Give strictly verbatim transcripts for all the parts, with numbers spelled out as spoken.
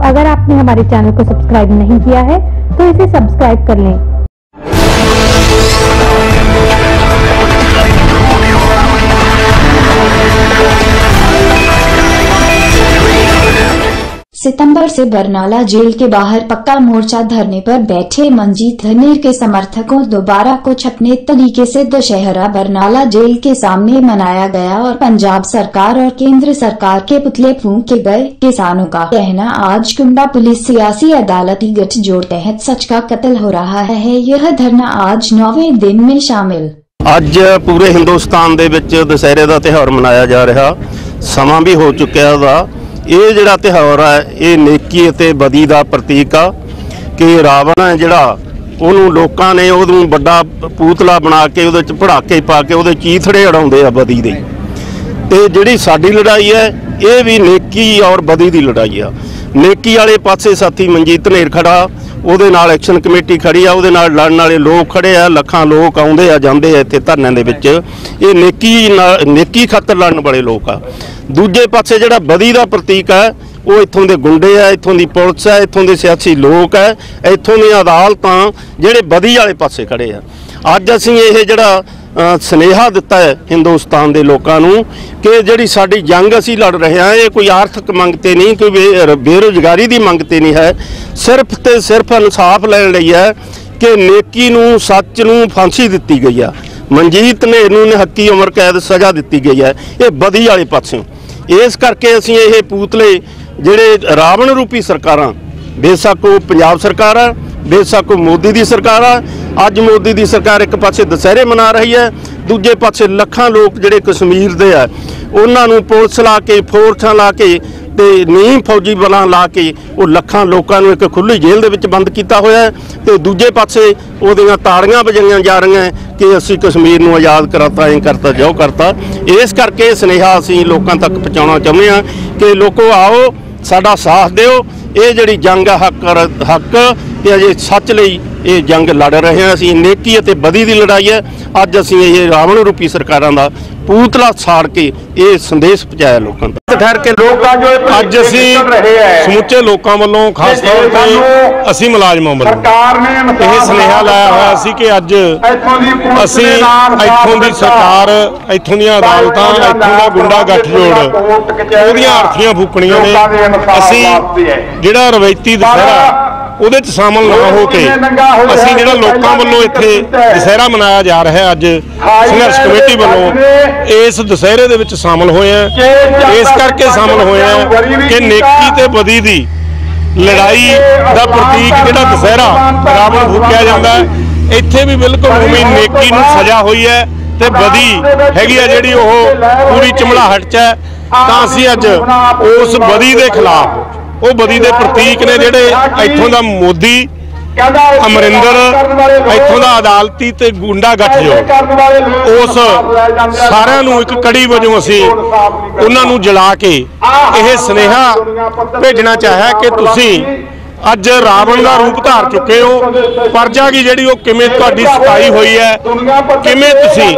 अगर आपने हमारे चैनल को सब्सक्राइब नहीं किया है तो इसे सब्सक्राइब कर लें। सितंबर से बरनाला जेल के बाहर पक्का मोर्चा धरने पर बैठे मंजीत धनेर के समर्थकों दोबारा कुछ अपने तरीके से दशहरा बरनाला जेल के सामने मनाया गया और पंजाब सरकार और केंद्र सरकार के पुतले फूंके गए। किसानों का कहना, आज कुंडा पुलिस सियासी अदालती गठजोड़ तहत सच का कत्ल हो रहा है। यह धरना आज नौवें दिन में शामिल। ਅੱਜ पूरे हिंदुस्तान ਦੇ ਵਿੱਚ दशहरे ਦਾ ਤਿਉਹਾਰ ਮਨਾਇਆ ਜਾ ਰਿਹਾ, ਸਮਾਂ ਵੀ ਹੋ ਚੁੱਕਿਆ ਉਹਦਾ। ਇਹ ਜਿਹੜਾ ਤਿਉਹਾਰ ਹੈ ਇਹ ਨੇਕੀ ਅਤੇ ਬਦੀ ਦਾ ਪ੍ਰਤੀਕ ਆ ਕਿ ਰਾਵਣ ਹੈ ਜਿਹੜਾ ਉਹਨੂੰ ਲੋਕਾਂ ਨੇ ਉਹਨੂੰ ਵੱਡਾ ਪੂਤਲਾ ਬਣਾ ਕੇ ਉਹਦੇ 'ਚ ਪੜਾਕੇ ਪਾ ਕੇ ਉਹਦੇ ਚੀਥੜੇ ਉਡਾਉਂਦੇ ਆ ਬਦੀ ਦੇ। ਤੇ ਜਿਹੜੀ ਸਾਡੀ ਲੜਾਈ ਹੈ ਇਹ ਵੀ ਨੇਕੀ ਔਰ ਬਦੀ ਦੀ ਲੜਾਈ ਆ। ਨੇਕੀ ਵਾਲੇ ਪਾਸੇ ਸਾਥੀ ਮਨਜੀਤ ਧਨੇਰ ਖੜਾ, ਉਹਦੇ ਨਾਲ ਐਕਸ਼ਨ ਕਮੇਟੀ ਖੜੀ ਆ, ਉਹਦੇ ਨਾਲ ਲੜਨ ਵਾਲੇ ਲੋਕ ਖੜੇ ਆ, ਲੱਖਾਂ ਲੋਕ ਆਉਂਦੇ ਆ ਜਾਂਦੇ ਆ ਇੱਥੇ ਧਰਨਿਆਂ ਦੇ ਵਿੱਚ। ਇਹ ਨੇਕੀ ਨਾਲ ਨੇਕੀ ਖਾਤਰ ਲੜਨ ਵਾਲੇ ਲੋਕ ਆ। ਦੂਜੇ ਪਾਸੇ ਜਿਹੜਾ ਬਦੀ ਦਾ ਪ੍ਰਤੀਕ ਹੈ ਉਹ ਇੱਥੋਂ ਦੇ ਗੁੰਡੇ ਆ, ਇੱਥੋਂ ਦੀ ਪੁਲਿਸ ਹੈ, ਇੱਥੋਂ ਦੇ ਸਿਆਸੀ ਲੋਕ ਹੈ, ਇੱਥੋਂ ਦੀਆਂ ਅਦਾਲਤਾਂ ਜਿਹੜੇ ਬਦੀ ਵਾਲੇ ਪਾਸੇ ਖੜੇ ਆ। ਅੱਜ ਅਸੀਂ ਇਹ ਜਿਹੜਾ ਸੁਨੇਹਾ ਦਿੱਤਾ ਹੈ ਹਿੰਦੁਸਤਾਨ ਦੇ ਲੋਕਾਂ ਨੂੰ ਕਿ ਜਿਹੜੀ ਸਾਡੀ ਜੰਗ ਅਸੀਂ ਲੜ ਰਹੇ ਹਾਂ ਇਹ ਕੋਈ ਆਰਥਿਕ ਮੰਗ ਤੇ ਨਹੀਂ, ਕੋਈ ਬੇਰੁਜ਼ਗਾਰੀ ਦੀ ਮੰਗ ਤੇ ਨਹੀਂ ਹੈ, ਸਿਰਫ ਤੇ ਸਿਰਫ ਇਨਸਾਫ ਲੈਣ ਲਈ ਹੈ ਕਿ ਨੇਕੀ ਨੂੰ, ਸੱਚ ਨੂੰ ਫਾਂਸੀ ਦਿੱਤੀ ਗਈ ਆ। ਮਨਜੀਤ ਧਨੇਰ ਨੂੰ ਨਿਹੱਕੀ ਉਮਰ ਕੈਦ ਸਜ਼ਾ ਦਿੱਤੀ ਗਈ ਹੈ, ਇਹ ਬਦੀ ਵਾਲੇ ਪਾਸਿਓਂ। ਇਸ ਕਰਕੇ ਅਸੀਂ ਇਹ ਪੂਤਲੇ ਜਿਹੜੇ ਰਾਵਣ ਰੂਪੀ ਸਰਕਾਰਾਂ, ਬੇਸ਼ੱਕ ਉਹ ਪੰਜਾਬ ਸਰਕਾਰ ਆ, ਬੇਸ਼ੱਕ ਉਹ ਮੋਦੀ ਦੀ ਸਰਕਾਰ ਆ। ਅੱਜ ਮੋਦੀ ਦੀ ਸਰਕਾਰ ਇੱਕ ਪਾਸੇ ਦਸ਼ਹਿਰੇ ਮਨਾ ਰਹੀ ਹੈ, ਦੂਜੇ ਪਾਸੇ ਲੱਖਾਂ ਲੋਕ ਜਿਹੜੇ ਕਸ਼ਮੀਰ ਦੇ ਆ ਉਹਨਾਂ ਨੂੰ ਪੁਲਿਸ ਲਾ ਕੇ, ਫੋਰਸਾਂ ਲਾ ਕੇ ਤੇ ਨੀਮ ਫੌਜੀ ਬਲਾਂ ਲਾ ਕੇ ਉਹ ਲੱਖਾਂ ਲੋਕਾਂ ਨੂੰ ਇੱਕ ਖੁੱਲ੍ਹੀ ਜੇਲ੍ਹ ਦੇ ਵਿੱਚ ਬੰਦ ਕੀਤਾ ਹੋਇਆ ਤੇ ਦੂਜੇ ਪਾਸੇ ਉਹਦੀਆਂ ਤਾੜੀਆਂ ਵਜਾਈਆਂ ਜਾ ਰਹੀਆਂ ਕਿ ਅਸੀਂ ਕਸ਼ਮੀਰ ਨੂੰ ਆਜ਼ਾਦ ਕਰਾਤਾ, ਐਂ ਕਰਤਾ, ਜੋ ਕਰਤਾ। ਇਸ ਕਰਕੇ ਸੁਨੇਹਾ ਅਸੀਂ ਲੋਕਾਂ ਤੱਕ ਪਹੁੰਚਾਉਣਾ ਚਾਹੁੰਦੇ ਹਾਂ ਕਿ ਲੋਕੋ ਆਓ, ਸਾਡਾ ਸਾਥ ਦਿਓ। ਇਹ ਜਿਹੜੀ ਜੰਗ ਆ ਹੱਕ ਹੱਕ ਤੇ ਅਜੇ ਸੱਚ ਲਈ ਇਹ ਜੰਗ ਲੜ ਰਹੇ ਹਾਂ। ਅਸੀਂ ਨੇਕੀ ਅਤੇ ਬਦੀ ਦੀ ਲੜਾਈ ਹੈ। ਅੱਜ ਅਸੀਂ ਇਹ ਰਾਵਣ ਰੂਪੀ ਸਰਕਾਰਾਂ ਦਾ ਪੂਤਲਾ ਸਾੜ ਕੇ ਇਹ ਸੰਦੇਸ਼ ਪਹੁੰਚਾਇਆ ਲੋਕਾਂ ਤੱਕ। ਠਹਿਰ ਕੇ ਲੋਕਾਂ ਜੋ ਅੱਜ ਅਸੀਂ ਸਮੁੱਚੇ ਲੋਕਾਂ ਵੱਲੋਂ ਖਾਸ ਤੌਰ ਤੇ ਅਸੀਂ ਮੁਲਾਜ਼ਮਾਂ ਵੱਲੋਂ ਇਹ ਸੁਨੇਹਾ ਲਾਇਆ ਹੋਇਆ ਸੀ ਕਿ ਅੱਜ ਅਸੀਂ ਇੱਥੋਂ ਦੀ ਸਰਕਾਰ, ਇੱਥੋਂ ਦੀਆਂ ਅਦਾਲਤਾਂ, ਇੱਥੋਂ ਦਾ ਗੁੰਡਾ ਗੱਠਜੋੜ ਉਹਦੀਆਂ ਅਰਥੀਆਂ ਫੂਕਣੀਆਂ ਨੇ। ਅਸੀਂ ਜਿਹੜਾ ਰਵਾਇਤੀ ਦੁਸਹਿਰਾ ਉਹਦੇ 'ਚ ਸ਼ਾਮਲ ਨਾ ਹੋ ਕੇ ਅਸੀਂ ਜਿਹੜਾ ਲੋਕਾਂ ਵੱਲੋਂ ਇੱਥੇ ਦੁਸਹਿਰਾ ਮਨਾਇਆ ਜਾ ਰਿਹਾ ਅੱਜ ਸੰਘਰਸ਼ ਕਮੇਟੀ ਵੱਲੋਂ ਇਸ ਦੁਸਹਿਰੇ ਦੇ ਵਿੱਚ ਸ਼ਾਮਲ ਹੋਏ ਆ। ਇਸ ਕਰਕੇ ਸ਼ਾਮਲ ਹੋਏ ਆ ਕਿ ਨੇਕੀ ਤੇ ਬਦੀ ਦੀ ਲੜਾਈ ਦਾ ਪ੍ਰਤੀਕ ਜਿਹੜਾ ਦੁਸਹਿਰਾ ਰਾਵਣ ਫੂਕਿਆ ਜਾਂਦਾ, ਇੱਥੇ ਵੀ ਬਿਲਕੁਲ ਉਵੇਂ ਨੇਕੀ ਨੂੰ ਸਜ਼ਾ ਹੋਈ ਹੈ ਤੇ ਬਦੀ ਹੈਗੀ ਆ ਜਿਹੜੀ ਉਹ ਪੂਰੀ ਚਮੜਾਹਟ 'ਚ ਹੈ। ਤਾਂ ਅਸੀਂ ਅੱਜ ਉਸ ਬਦੀ ਦੇ ਖਿਲਾਫ, ਉਹ ਬਦੀ ਦੇ ਪ੍ਰਤੀਕ ਨੇ ਜਿਹੜੇ ਇੱਥੋਂ ਦਾ ਮੋਦੀ, ਅਮਰਿੰਦਰ, ਇੱਥੋਂ ਦਾ ਅਦਾਲਤੀ ਤੇ ਗੁੰਡਾ ਗੱਠਜੋੜ, ਉਸ ਸਾਰਿਆਂ ਨੂੰ ਇੱਕ ਕੜੀ ਵਜੋਂ ਅਸੀਂ ਉਹਨਾਂ ਨੂੰ ਜਲਾ ਕੇ ਇਹ ਸੁਨੇਹਾ ਭੇਜਣਾ ਚਾਹਿਆ ਕਿ ਤੁਸੀਂ ਅੱਜ ਰਾਵਣ ਦਾ ਰੂਪ ਧਾਰ ਚੁੱਕੇ ਹੋ। ਪਰਜਾ ਕੀ ਜਿਹੜੀ ਉਹ ਕਿਵੇਂ ਤੁਹਾਡੀ ਸਤਾਈ ਹੋਈ ਹੈ, ਕਿਵੇਂ ਤੁਸੀਂ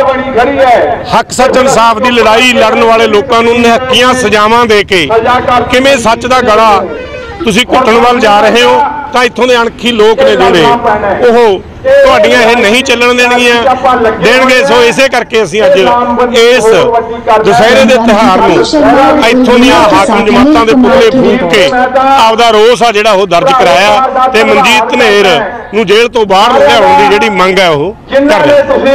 ਹੱਕ ਸੱਚ ਇਨਸਾਫ ਦੀ ਲੜਾਈ ਲੜਨ ਵਾਲੇ ਲੋਕਾਂ ਨੂੰ ਨਿਹੱਕੀਆਂ ਸਜ਼ਾਵਾਂ ਦੇ ਕੇ ਕਿਵੇਂ ਸੱਚ ਦਾ ਗਲਾ ਤੁਸੀਂ ਘੁੱਟਣ ਵੱਲ ਜਾ ਰਹੇ ਹੋ। ਤਾਂ ਇੱਥੋਂ ਦੇ ਅਣਖੀ ਲੋਕ ਨੇ ਜਿਹੜੇ ਉਹ ਤੁਹਾਡੀਆਂ ਇਹ ਨਹੀਂ ਚੱਲਣ ਦੇਣਗੀਆਂ ਦੇਣਗੇ। ਸੋ ਇਸੇ ਕਰਕੇ ਅਸੀਂ ਅੱਜ ਇਸ ਦੁਸਹਿਰੇ ਦੇ ਤਿਉਹਾਰ ਨੂੰ ਇੱਥੋਂ ਦੀਆਂ ਹਾਕਮ ਜਮਾਤਾਂ ਦੇ ਪੁਤਲੇ ਫੂਕ ਕੇ ਆਪਦਾ ਰੋਸ ਆ ਜਿਹੜਾ ਉਹ ਦਰਜ ਕਰਾਇਆ ਤੇ ਮਨਜੀਤ ਧਨੇਰ ਨੂੰ ਜੇਲ੍ਹ ਤੋਂ ਬਾਹਰ ਲਿਆਉਣ ਦੀ ਜਿਹੜੀ ਮੰਗ ਹੈ ਉਹ ਕਰ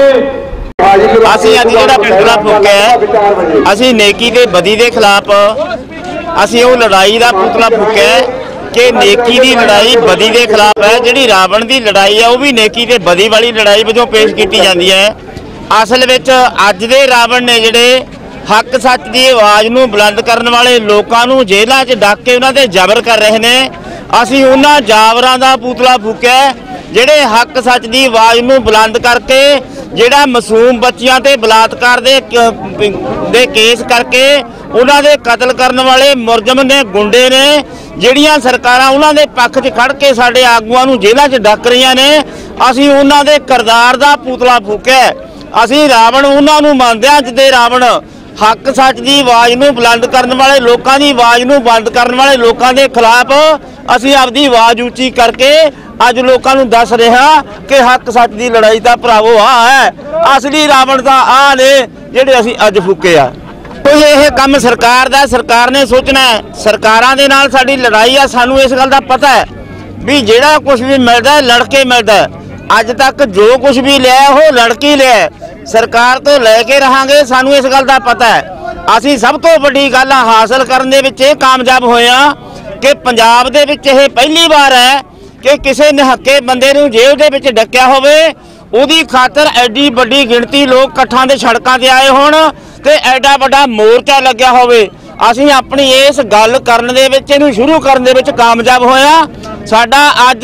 ਰਹੇ। ਅਸੀਂ ਅੱਜ ਜਿਹੜਾ ਪੁਤਲਾ ਫੂਕਿਆ, ਅਸੀਂ ਨੇਕੀ ਤੇ ਬਦੀ ਦੇ ਖਿਲਾਫ ਅਸੀਂ ਉਹ ਲੜਾਈ ਦਾ ਪੁਤਲਾ ਫੂਕਿਆ ਕਿ ਨੇਕੀ ਦੀ ਲੜਾਈ ਬਦੀ ਦੇ ਖਿਲਾਫ ਹੈ। ਜਿਹੜੀ ਰਾਵਣ ਦੀ ਲੜਾਈ ਹੈ ਉਹ ਵੀ ਨੇਕੀ ਤੇ ਬਦੀ ਵਾਲੀ ਲੜਾਈ ਵਜੋਂ ਪੇਸ਼ ਕੀਤੀ ਜਾਂਦੀ ਹੈ। ਅਸਲ ਵਿੱਚ ਅੱਜ ਦੇ ਰਾਵਣ ਨੇ ਜਿਹੜੇ ਹੱਕ ਸੱਚ ਦੀ ਆਵਾਜ਼ ਨੂੰ ਬੁਲੰਦ ਕਰਨ ਵਾਲੇ ਲੋਕਾਂ ਨੂੰ ਜੇਲ੍ਹਾਂ 'ਚ ਡੱਕ ਕੇ ਉਹਨਾਂ ਤੇ ਜ਼ਬਰ ਕਰ ਰਹੇ ਨੇ। ਅਸੀਂ ਉਹਨਾਂ ਜਾਵਰਾਂ ਦਾ ਪੁਤਲਾ ਫੂਕਿਆ ਜਿਹੜੇ ਹੱਕ ਸੱਚ ਦੀ ਆਵਾਜ਼ ਨੂੰ ਬੁਲੰਦ ਕਰਕੇ ਜਿਹੜਾ ਮਾਸੂਮ ਬੱਚਿਆਂ ਤੇ ਬਲਾਤਕਾਰ ਦੇ ਦੇ ਕੇਸ ਕਰਕੇ ਉਹਨਾਂ ਦੇ ਕਤਲ ਕਰਨ ਵਾਲੇ ਮੁਲਜ਼ਮ ਨੇ, ਗੁੰਡੇ ਨੇ, ਜਿਹੜੀਆਂ ਸਰਕਾਰਾਂ ਉਹਨਾਂ ਦੇ ਪੱਖ 'ਚ ਖੜ ਕੇ ਸਾਡੇ ਆਗੂਆਂ ਨੂੰ ਜੇਲ੍ਹਾਂ 'ਚ ਡੱਕ ਰਹੀਆਂ ਨੇ। ਅਸੀਂ ਉਹਨਾਂ ਦੇ ਕਿਰਦਾਰ ਦਾ ਪੁਤਲਾ ਫੂਕਿਆ। ਅਸੀਂ ਰਾਵਣ ਉਹਨਾਂ ਨੂੰ ਮੰਨਦੇ ਹਾਂ ਜਿਹਦੇ ਰਾਵਣ हक सच की आवाज़ नूं बुलंद करने वाले लोगों की आवाज़ नूं बंद करने वाले लोगों के खिलाफ ਅਸੀਂ ਆਪਦੀ ਆਵਾਜ਼ ਉੱਚੀ ਕਰਕੇ ਅੱਜ ਲੋਕਾਂ ਨੂੰ ਦੱਸ ਰਿਹਾ ਕਿ ਹੱਕ ਸੱਚ ਦੀ ਲੜਾਈ ਤਾਂ ਭਰਾਵੋ ਆ ਹੈ, ਅਸਲੀ ਰਾਵਣ ਤਾਂ ਆ ਨੇ ਜਿਹੜੇ ਅਸੀਂ ਅੱਜ ਫੂਕੇ ਆ। ਕੋਈ ਇਹ ਕੰਮ ਸਰਕਾਰ ਦਾ, ਸਰਕਾਰ ਨੇ ਸੋਚਣਾ ਹੈ। ਸਰਕਾਰਾਂ ਦੇ ਨਾਲ ਸਾਡੀ ਲੜਾਈ ਆ, ਸਾਨੂੰ ਇਸ ਗੱਲ ਦਾ ਪਤਾ ਹੈ ਵੀ ਜਿਹੜਾ ਕੁਝ ਵੀ ਮਿਲਦਾ ਹੈ ਲੜ ਕੇ ਮਿਲਦਾ ਹੈ। ਅੱਜ ਤੱਕ ਜੋ ਕੁਝ ਵੀ ਲਿਆ ਉਹ ਲੜ ਕੇ ਲਿਆ, ਸਰਕਾਰ ਤੋਂ ਲੈ ਕੇ ਰਹਾਂਗੇ, ਸਾਨੂੰ ਇਸ ਗੱਲ ਦਾ ਪਤਾ ਹੈ। ਅਸੀਂ ਸਭ ਤੋਂ ਵੱਡੀ ਗੱਲ ਹਾਸਲ ਕਰਨ ਦੇ ਵਿੱਚ ਇਹ ਕਾਮਯਾਬ ਹੋਏ ਆ ਕਿ ਪੰਜਾਬ ਦੇ ਵਿੱਚ ਇਹ ਪਹਿਲੀ ਵਾਰ ਹੈ ਕਿ ਕਿਸੇ ਨਿਹੱਕੇ ਬੰਦੇ ਨੂੰ ਜੇਲ੍ਹ ਦੇ ਵਿੱਚ ਡੱਕਿਆ ਹੋਵੇ, ਉਹਦੀ ਖਾਤਰ ਐਡੀ ਵੱਡੀ ਗਿਣਤੀ ਲੋਕ ਇਕੱਠਾਂ ਦੇ ਸੜਕਾਂ ਤੇ ਆਏ ਹੋਣ ਤੇ ਐਡਾ ਵੱਡਾ ਮੋਰਚਾ ਲੱਗਿਆ ਹੋਵੇ। ਅਸੀਂ ਆਪਣੀ ਇਸ ਗੱਲ ਕਰਨ ਦੇ ਵਿੱਚ, ਇਹਨੂੰ ਸ਼ੁਰੂ ਕਰਨ ਦੇ ਵਿੱਚ ਕਾਮਯਾਬ ਹੋਇਆ। ਸਾਡਾ ਅੱਜ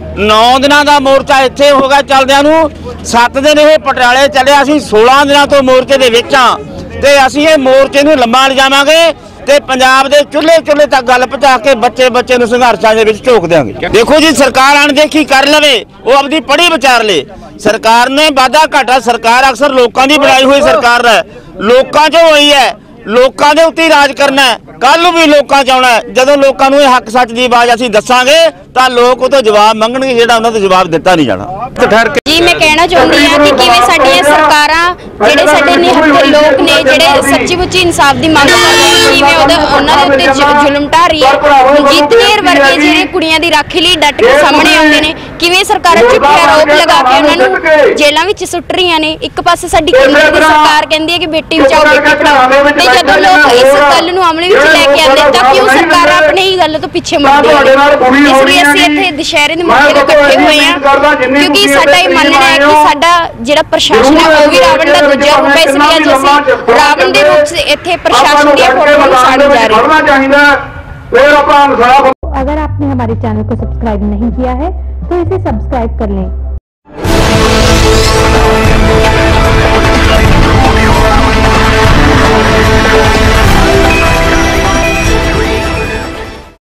ਨੌ ਦਿਨਾਂ ਦਾ ਮੋਰਚਾ ਇੱਥੇ ਹੋ ਗਿਆ ਚੱਲਦਿਆਂ ਨੂੰ, ਸੱਤ ਦਿਨ ਇਹ ਪਟਿਆਲੇ ਚੱਲਿਆ। ਅਸੀਂ ਸੋਲਾਂ ਦਿਨਾਂ ਤੋਂ ਮੋਰਚੇ ਦੇ ਵਿੱਚ ਆ ਤੇ ਅਸੀਂ ਇਹ ਮੋਰਚੇ ਨੂੰ ਲੰਮਾ ਲਿਜਾਵਾਂਗੇ ਤੇ ਪੰਜਾਬ ਦੇ ਚੁੱਲ੍ਹੇ ਚੁੱਲ੍ਹੇ ਤੱਕ ਗੱਲ ਪਹੁੰਚਾ ਕੇ ਬੱਚੇ ਬੱਚੇ ਨੂੰ ਸੰਘਰਸ਼ਾਂ ਦੇ ਵਿੱਚ ਝੋਕ ਦਿਆਂਗੇ। ਦੇਖੋ ਜੀ, ਸਰਕਾਰ ਅਣਦੇਖੀ ਕਰ ਲਵੇ, ਉਹ ਆਪਦੀ ਪੜੀ ਵਿਚਾਰ ਲੇ। ਸਰਕਾਰ ਨੇ ਵਾਧਾ ਘਾਟਾ, ਸਰਕਾਰ ਅਕਸਰ ਲੋਕਾਂ ਦੀ ਬਣਾਈ ਹੋਈ ਸਰਕਾਰ ਹੈ, ਲੋਕਾਂ 'ਚੋਂ ਹੋਈ ਹੈ, ਲੋਕਾਂ ਦੇ ਉੱਤੇ ਰਾਜ ਕਰਨਾ ਹੈ। ਕੱਲ ਨੂੰ ਵੀ ਲੋਕਾਂ 'ਚ ਆਉਣਾ। ਜਦੋਂ ਲੋਕਾਂ ਨੂੰ ਇਹ ਹੱਕ ਸੱਚ ਦੀ ਆਵਾਜ਼ ਅਸੀਂ ਦੱਸਾਂਗੇ ਤਾਂ ਲੋਕ ਉਹ ਤੋਂ ਜਵਾਬ ਮੰਗਣਗੇ, ਜਿਹੜਾ ਉਹਨਾਂ ਤੋਂ ਜਵਾਬ ਦਿੱਤਾ ਨਹੀਂ ਜਾਣਾ। ਜੀ ਮੈਂ ਕਹਿਣਾ ਚਾਹੁੰਦੀ ਹਾਂ ਕਿ ਕਿਵੇਂ ਸਾਡੀਆਂ ਸਰਕਾਰਾਂ, ਜਿਹੜੇ ਸਾਡੇ ਨਿਹੱਥੇ ਲੋਕ ਨੇ, ਜਿਹੜੇ ਸੱਚੀ ਮੁੱਚੀ ਇਨਸਾਫ ਦੀ ਮੰਗ ਕਰ ਰਹੇ ਨੇ, ਕਿਵੇਂ ਉਹਦੇ ਉਹਨਾਂ ਦੇ ਉੱਤੇ ਜ਼ੁਲਮ ਢਾ ਰਹੀ ਹੈ। ਮਨਜੀਤ ਧਨੇਰ ਵਰਗੇ ਜਿਹੜੇ ਕੁੜੀਆਂ ਦੀ ਰਾਖੀ ਲਈ ਡਟ ਕੇ ਸਾਹਮਣੇ ਆਉਂਦੇ ਨੇ, ਕਿਵੇਂ ਸਰਕਾਰਾਂ ਝੂਠੇ ਆਰੋਪ ਲਗਾ ਕੇ ਉਹਨਾਂ ਨੂੰ ਜੇਲ੍ਹਾਂ ਵਿੱਚ ਸੁੱਟ ਰਹੀਆਂ ਨੇ। ਇੱਕ ਪਾਸੇ ਸਾਡੀ ਕੇਂਦਰ ਦੀ ਸਰਕਾਰ ਕਹਿੰਦੀ ਹੈ ਕਿ ਬੇਟੀ ਬਚਾਓ ਬੇਟੀ ਪੜਾਓ, ਤੇ ਜਦੋਂ ਲੋਕ ਇਸ ਗੱਲ ਨੂੰ ਅਮਲ ਵਿੱਚ ਲੈ ਕੇ ਆਉਂਦੇ ਤਾਂ ਕਿਉਂ ਸਰਕਾਰਾਂ ਆਪਣੀ ਹੀ ਗੱਲ ਤੋਂ ਪਿੱਛੇ ਮੁੜਦੀਆਂ ਨੇ। ਇਸ ਲਈ ਅਸੀਂ ਇੱਥੇ ਦੁਸ਼ਹਿਰੇ ਦੇ ਮੌਕੇ ਤੇ ਇਕੱਠੇ ਹੋਏ ਹਾਂ ਕਿਉਂਕਿ ਸਾਡਾ ਇਹ ਮੰਨਣਾ ਹੈ ਕਿ ਸਾਡਾ ਜਿਹੜਾ ਪ੍ਰਸ਼ਾਸਨ ਹੈ ਉਹ ਵੀ ਰਾਵਣ ਦਾ ਦੂਜਾ ਰੂਪ ਹੈ। ਇਸ ਲਈ ਅੱਜ ਅਸੀਂ ਰਾਵਣ ਦੇ ਰੂਪ 'ਚ ਇੱਥੇ प्रशासन ਦੀਆਂ ਫੋਟੋਆਂ ਨੂੰ ਸਾੜੀ ਜਾ ਰਹੀ है। अगर आपने हमारे चैनल को सब्सक्राइब नहीं किया है तो इसे सब्सक्राइब कर लें